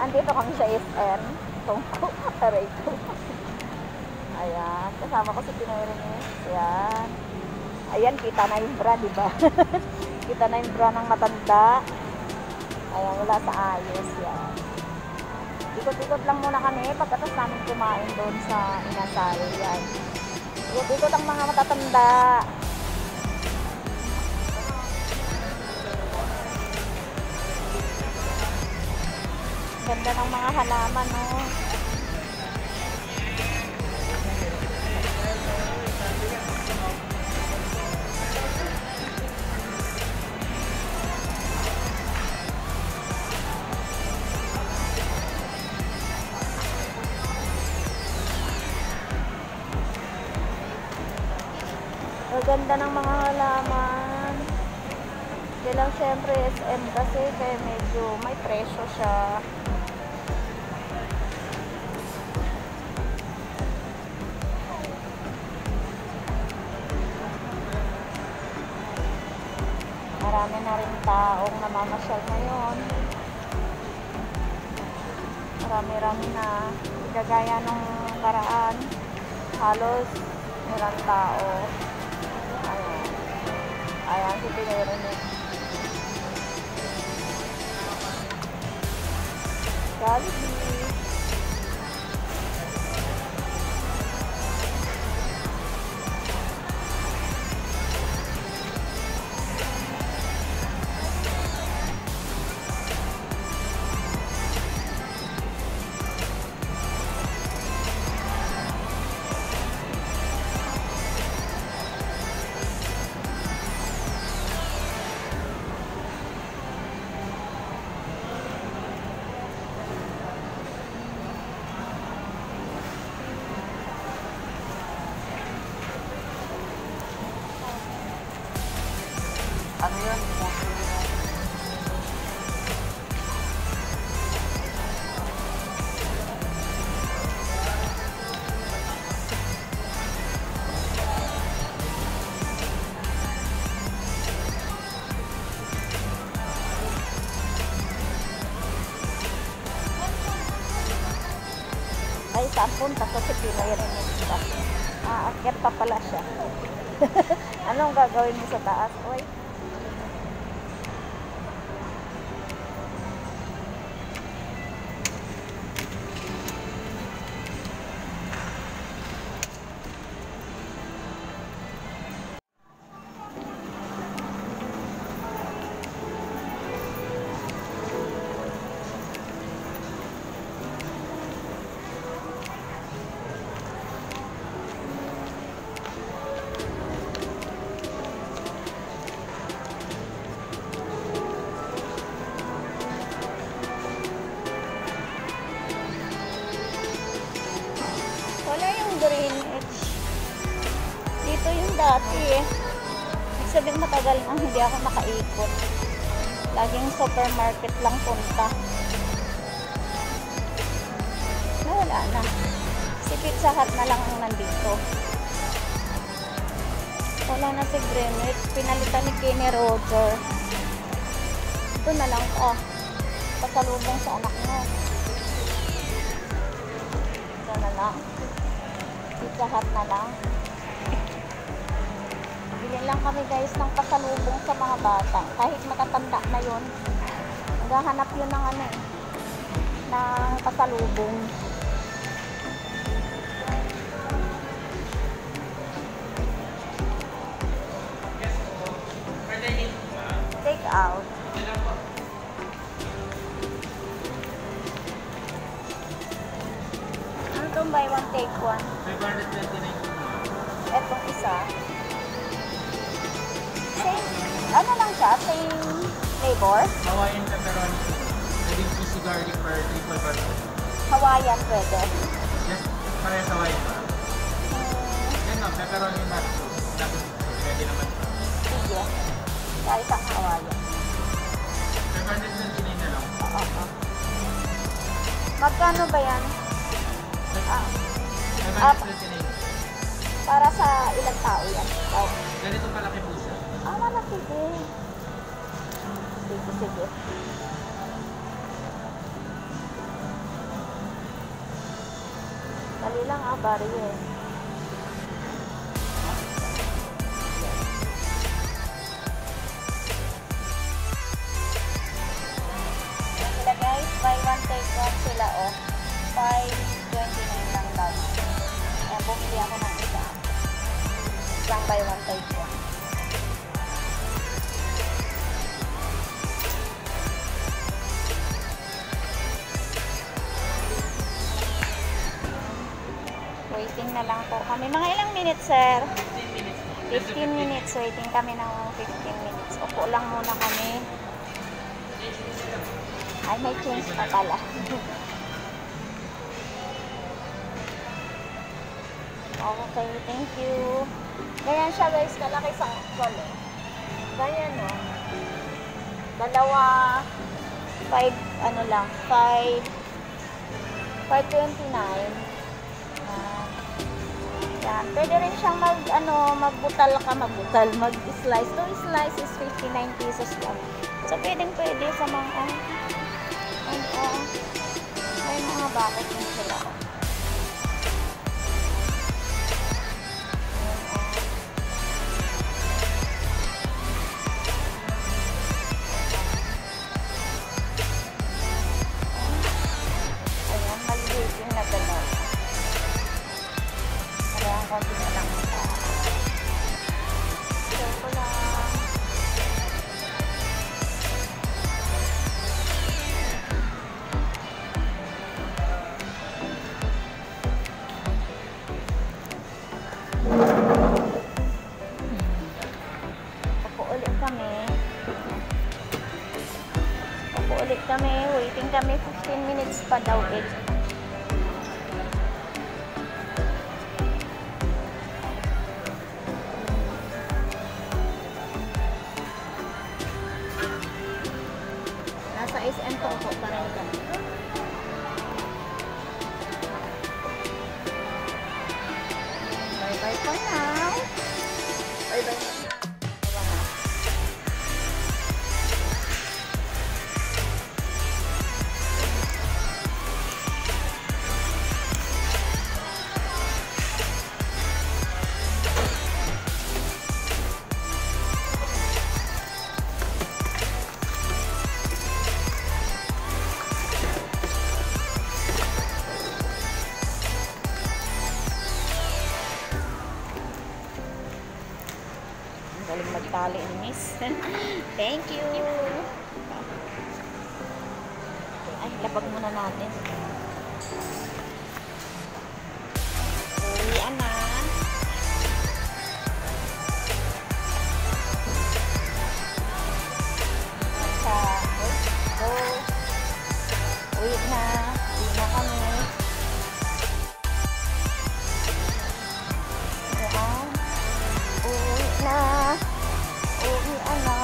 andito kami sa SM. Tungko, aray ko. Ayan, kasama ko si Pinoy Renes. Ayan. Ayan, kita na yung bra, di ba? Kita na yung bra ng matanda. Ayan, wala sa ayos. Yan. Ikot-ikot lang muna kami pagkatapos namin kumain doon sa inasal. Yan. Ikot-ikot ang mga matatanda. Ganda ng mga halaman, no? Ganda ng mga halaman. Hindi lang syempre SM kasi kaya medyo may presyo siya. Marami na rin taong namamasyal ngayon. Marami-rami na. Gagaya nung paraan. Halos walang tao. Ayan, si Pinoy Renes. Jollibee. Ano yun? Ay, saan punta ko si Pinoy Renes pa? Aakyat pa pala siya. Anong gagawin mo sa taas? Oy. Greenwich. Dito yung dati eh. Ibig sabihin matagal nang hindi ako nakaikot. Laging supermarket lang punta. Wala na. Si Pizza Hut na lang ang nandito. Wala na si Greenwich. Pinalitan ni Kenny Roger. Ito na lang ka. Pasalubong sa anak mo. Ito na lang. Pizza Hut na lang. Bilhin lang kami guys ng pasalubong sa mga bata. Kahit matatanda na yun. Naghahanap yun ng ano eh. Ng pasalubong. Take out. Ano itong buy one take one? 529. Etong isa. Same, ano lang siya? Same flavor? Hawaiian pepperoni. Pwedeng cheesy garlic for triple burger. Hawaiian pwede. Yes, parehas Hawaiian ba? Yan no, pepperoni na. Tapos pwede naman. Sige. Kaya isang Hawaiian. 529 na lang. Oo. Magkano ba yan? 529. Para sa ilang tao yan? Oh. Ganito kalaki po siya. Malaki din. Sige, sige. Madali lang barrier. Yan sila guys, buy one take one sila oh. 5.29 lang daw. Kaya bumili ako ng isa. Isang buy one take one. Waiting na lang po kami. Mga ilang minutes, sir? 15 minutes. Waiting kami ng 15 minutes. Upo lang muna kami. Ay, may change pa pala. Okay, thank you. Ganyan siya guys, kalaki sa actual eh. Ganyan no. Dalawa, 5, ano lang, 5.29. Yan. Pwede rin siyang magbutal, mag-slice. 2 slice is 59 pesos lang. So, pwede sa mga, may mga bakit din sila. Ayan, maliit yung nagalaw. Konti na lang. Share ko lang. Upo ulit kami. Waiting kami 15 minutes pa daw eh. Sa SM Tongko pa rin kami. Bye-bye for now. Bye-bye. Galing magtali ni Miss. Thank you. Ay, lapag muna natin. Uwian na. Go. Uwi na. Uwi na kami. Ayan. Uwi na. Uwian na.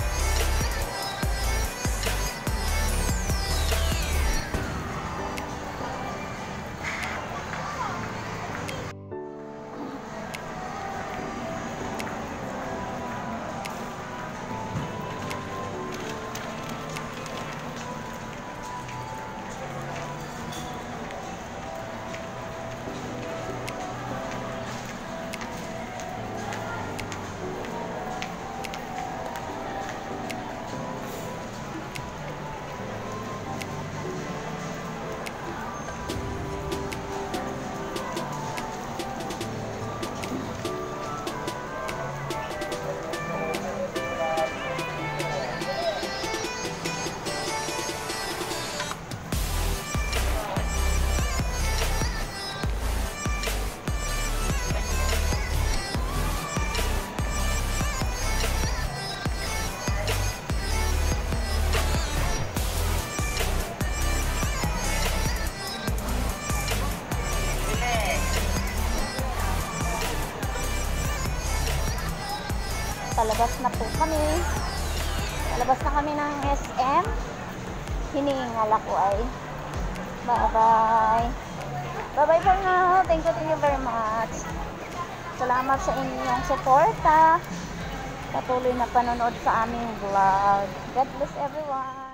Palabas na po kami. Palabas na kami ng SM. Hiningal ako ay. Bye-bye. Bye-bye for now. Thank you very much. Salamat sa inyong suporta. Patuloy na panonood sa aming vlog. God bless everyone.